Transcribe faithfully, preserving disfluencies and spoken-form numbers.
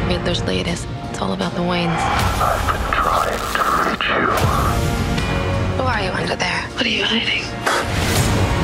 Riddler's latest. It's all about the Waynes. I've been trying to reach you. Who are you under there? What are you hiding?